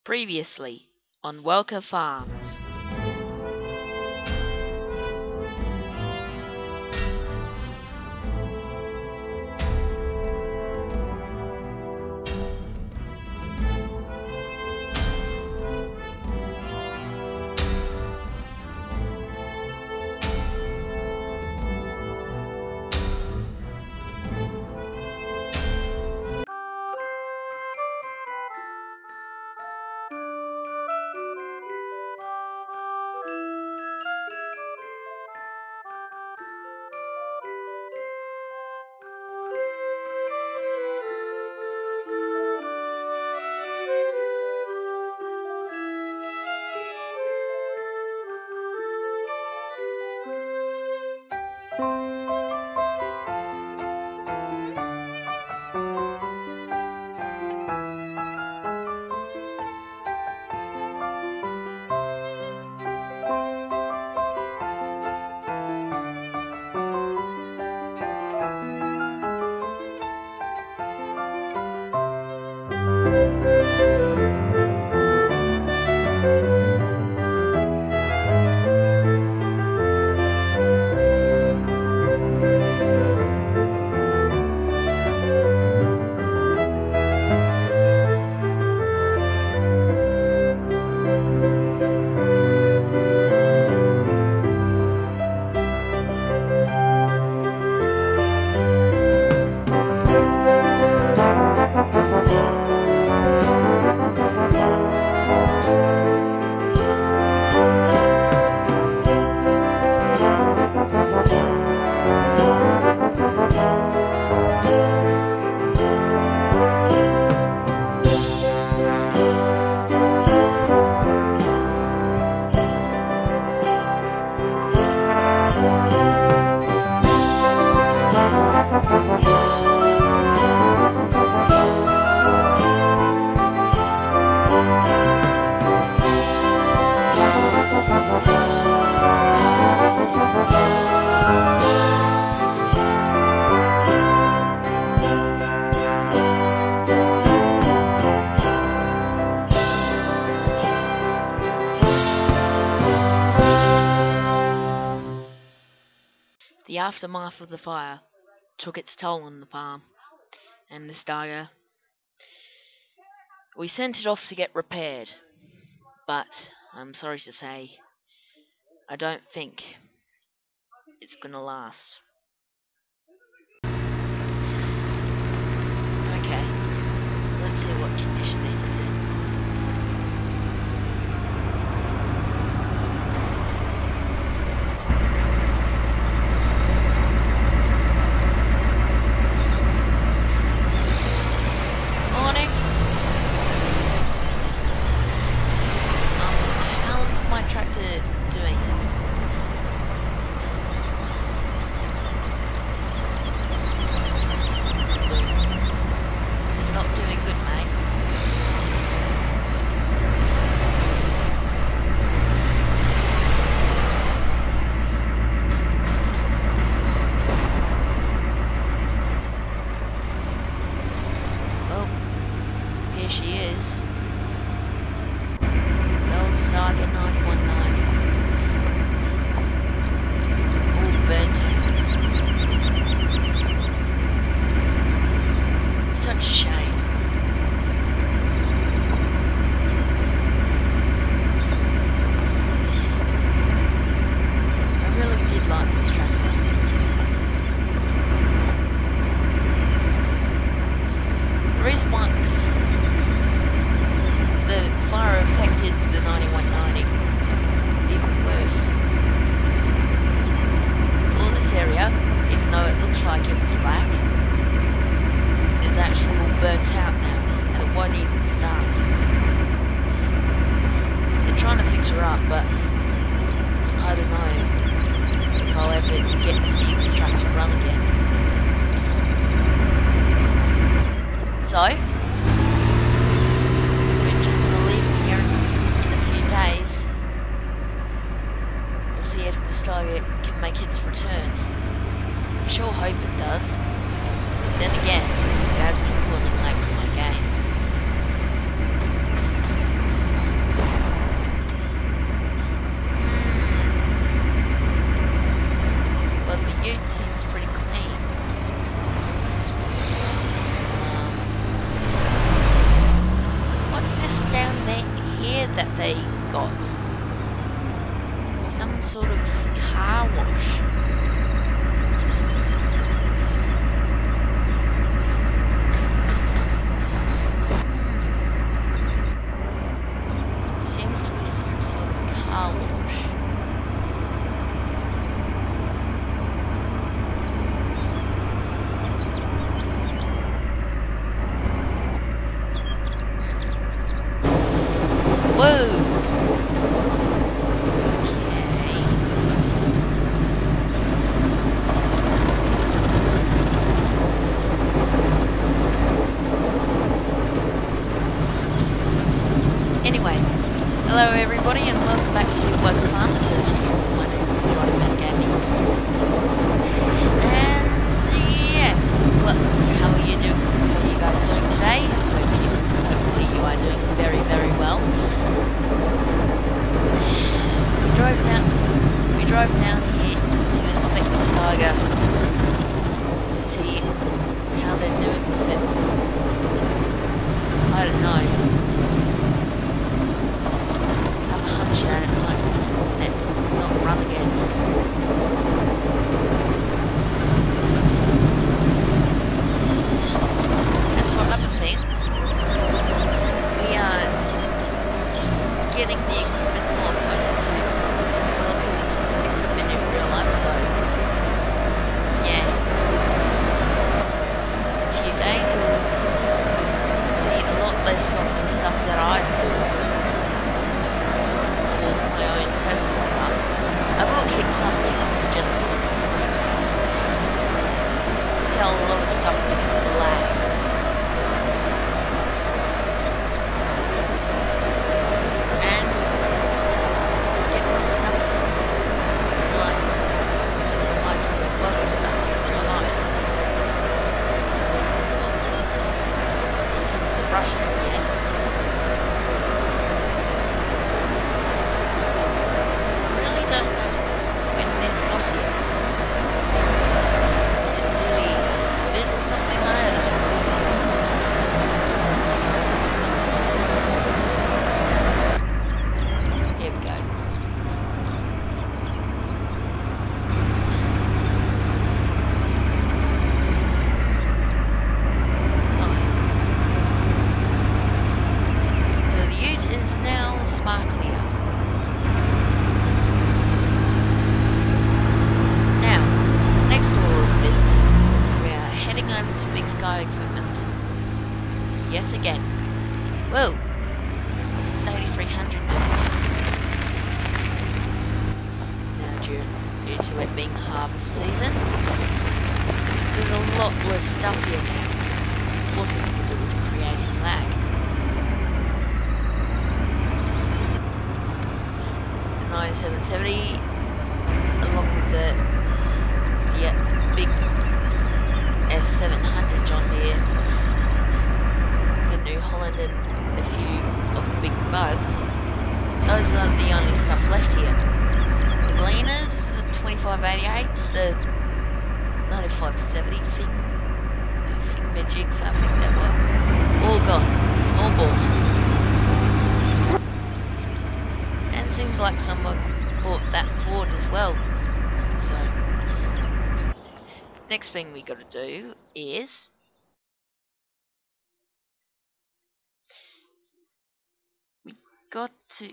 Previously on Welker Farms. The aftermath of the fire took its toll on the farm and the starter. We sent it off to get repaired, but I'm sorry to say, I don't think it's gonna last. Okay, let's see what condition this is in. She is. Gold Stargate 9190. All burnt out. Such a shame. I really did like this tractor. The reason why the fire affected the 9190 even worse. All this area, even though it looks like it was black, is actually all burnt out now, and it won't even start. They're trying to fix her up, but I don't know if I'll ever get to see this tractor run again. So, if the Stargate can make its return. I sure hope it does. But then again, it has been causing lag to my game. got some sort of car wash. Seems to be some sort of car wash. Whoa! Anyway, hello everybody and welcome back to Welker Farms. As usual, my name is Gaming. And yeah, well, how are you doing? How are you guys doing today? Hopefully you are doing very, very well. We drove down here to inspect this tiger to see how they're doing with it. I don't know. At it might not run again. As for other things, we are getting the equipment more closer to Welker's equipment in real life, so yeah. In a few days we'll see a lot less of the stuff that I my own personal stuff. I will keep some things, just sell a lot of stuff because of the lag. And get all the stuff like the Welker stuff, which I like. Some brushes again. Yet again. Whoa! What's this 8300 doing? Now due to it being harvest season, there's a lot less stuff here now. Also because it was creating lag. The 9770 along with the big S700 John Deere, New Holland and a few of the big bugs. Those are the only stuff left here. The gleaners, the 2588s, the 9570 thing magics, I think that were all gone, all bought. And seems like someone bought that Ford as well. So next thing we got to do is got to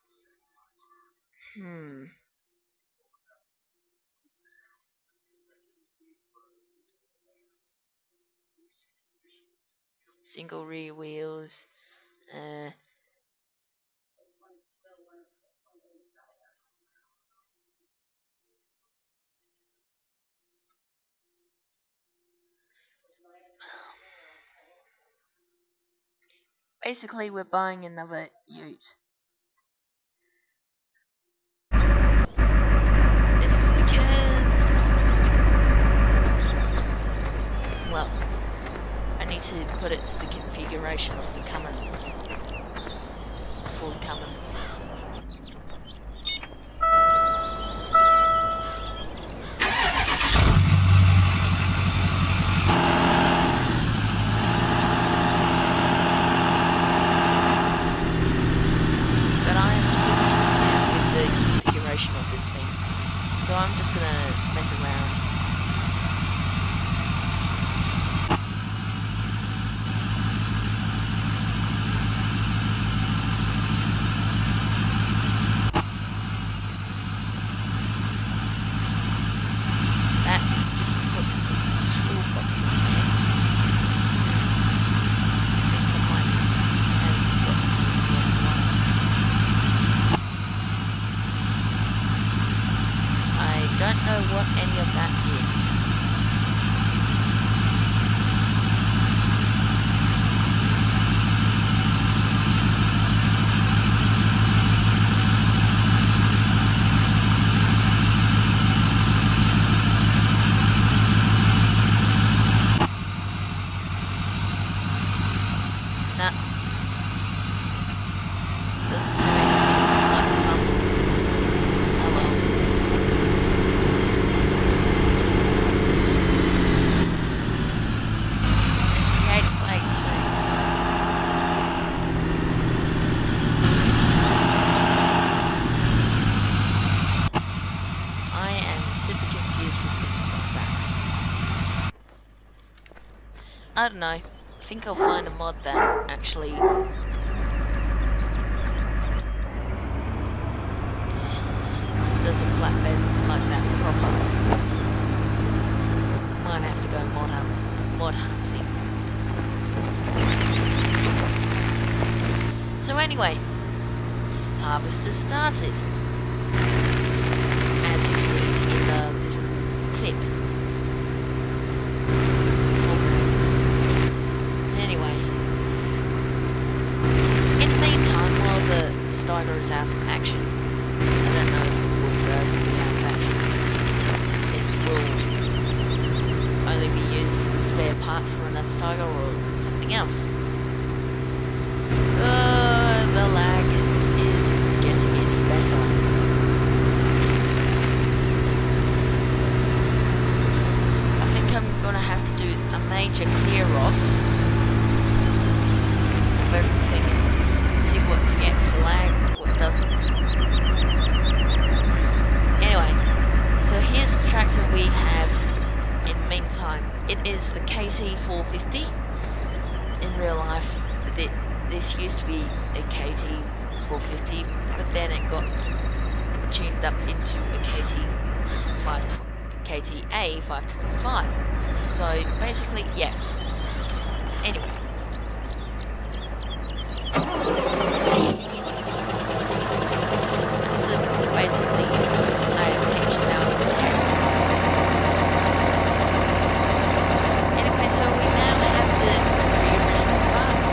single rear wheels, basically we're buying another ute. This is because, well, I need to put it to the configuration of the Cummins, Ford Cummins. But I am I don't know. I think I'll find a mod that actually does a flatbed like that proper. Might have to go mod hunting. So anyway, harvest has started, as you see in this clip. Anyway, in the meantime, while the Steiger is out of action, I don't know if it will forever be out of action. It will only be used for spare parts for another Steiger or something else. The lag is getting any better. I think I'm gonna have to do a major clear off of everything and see what gets the lag, what doesn't. Anyway, so here's the tractor we have in the meantime. It is the KT450. In real life, this used to be a KT450, but then it got tuned up into a KTA525. So basically, yeah. Anyway. So basically, I have pitch sound. Anyway, so we now have the original parts.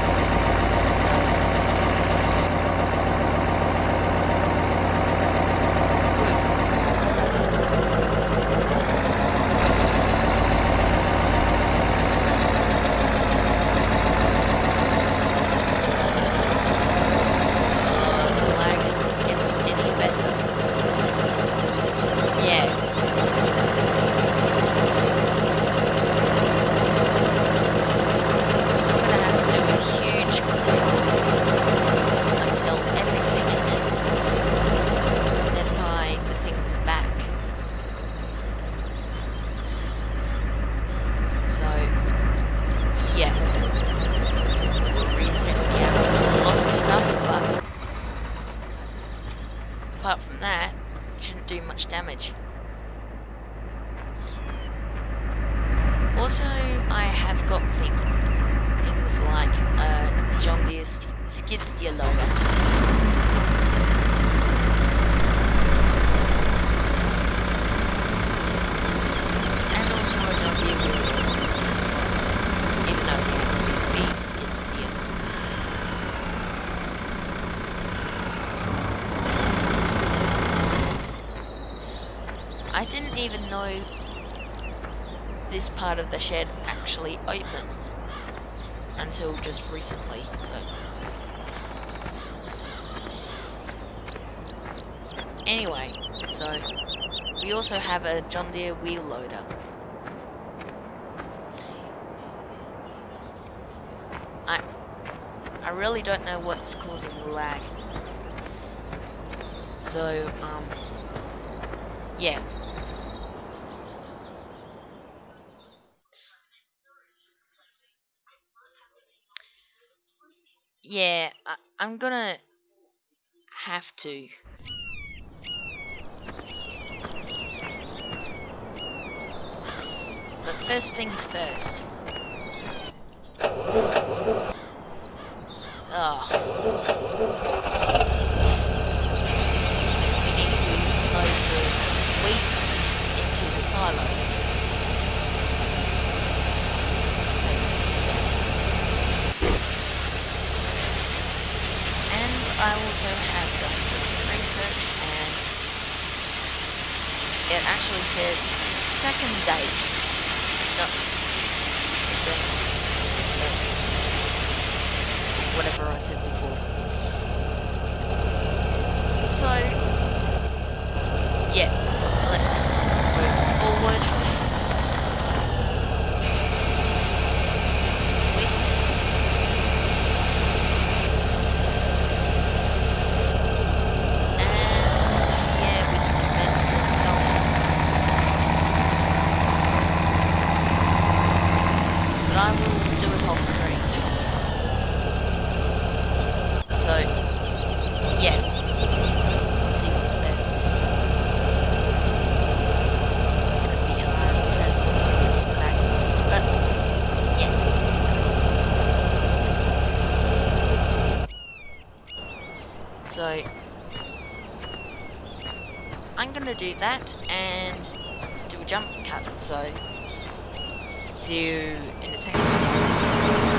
Apart from that, it shouldn't do much damage. Also, I have got things like John Deere skid steer loader. And also a John Deere wheel loader. Even though we have this beast skid steer. I didn't even know this part of the shed actually opened until just recently, so. Anyway, so we also have a John Deere wheel loader. I really don't know what's causing the lag. So, yeah. Yeah, I'm gonna have to. But first things first. We need to load the wheat into the silos. And I also have done some research, and it actually says second date. No. Whatever I said before. So, yeah, let's move forward. I will do So I'm gonna do that and do a jump cut. So see you in a second.